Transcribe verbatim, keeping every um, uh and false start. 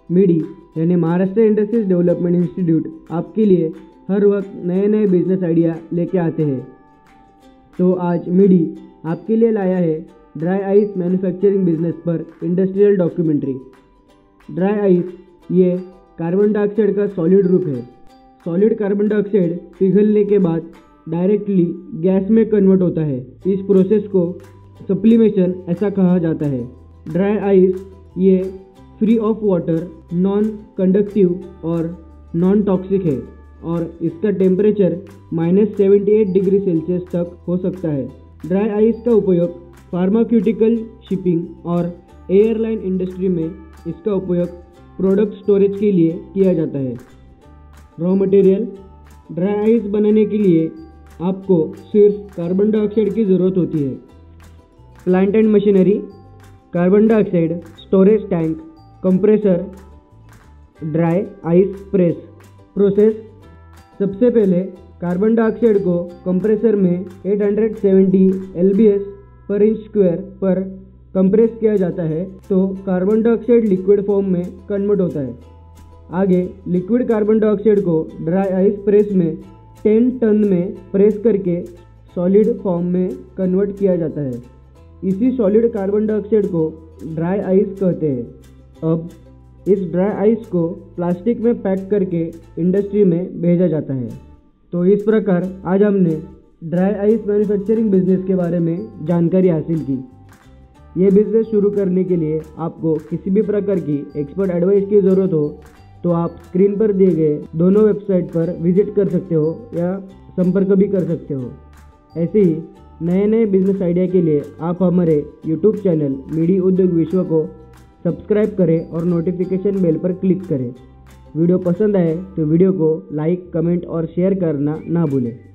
Midi यानी Maharashtra industries development institute आपके लिए हर वक्त नए नए बिजनेस आइडिया लेके आते हैं। तो आज मीडी आपके लिए लाया है ड्राई आइस मैन्युफैक्चरिंग बिजनेस पर इंडस्ट्रियल डॉक्यूमेंट्री। ड्राई आइस ये कार्बन डाइऑक्साइड का सॉलिड रूप है। सॉलिड कार्बन डाइऑक्साइड पिघलने के बाद डायरेक्टली गैस में कन्वर्ट होता है। इस प्रोसेस को सप्लीमेशन ऐसा कहा जाता है। ड्राई आइस ये free of water, non conductive और नॉन टॉक्सिक है और इसका temperature minus seventy eight degree Celsius तक हो सकता है। ड्राई आइस का उपयोग फार्मास्यूटिकल, शिपिंग और एयरलाइन इंडस्ट्री में इसका उपयोग प्रोडक्ट स्टोरेज के लिए किया जाता है। रॉ मटेरियल: ड्राई आइस बनाने के लिए आपको सिर्फ कार्बन डाइऑक्साइड की ज़रूरत होती है। Plant and machinery: carbon dioxide storage tank, compressor, dry ice press. Process: सबसे पहले कार्बन डाइऑक्साइड को कंप्रेसर में आठ सौ सत्तर एल बी एस पर इंच स्क्वायर पर कंप्रेस किया जाता है तो कार्बन डाइऑक्साइड लिक्विड फॉर्म में कन्वर्ट होता है। आगे लिक्विड कार्बन डाइऑक्साइड को ड्राई आइस प्रेस में दस टन में प्रेस करके सॉलिड फॉर्म में कन्वर्ट किया जाता है। इसी सॉलिड कार्बन डाइऑक्साइड को ड्राई आइस कहते हैं। अब इस ड्राई आइस को प्लास्टिक में पैक करके इंडस्ट्री में भेजा जाता है। तो इस प्रकार आज हमने ड्राई आइस मैन्युफैक्चरिंग बिजनेस के बारे में जानकारी हासिल की। ये बिजनेस शुरू करने के लिए आपको किसी भी प्रकार की एक्सपर्ट एडवाइस की ज़रूरत हो तो आप स्क्रीन पर दिए गए दोनों वेबसाइट पर विजिट कर सकते हो या संपर्क भी कर सकते हो। ऐसे ही नए नए बिजनेस आइडिया के लिए आप हमारे यूट्यूब चैनल मीडी उद्योग विश्व को सब्सक्राइब करें और नोटिफिकेशन बेल पर क्लिक करें। वीडियो पसंद आए तो वीडियो को लाइक, कमेंट और शेयर करना ना भूलें।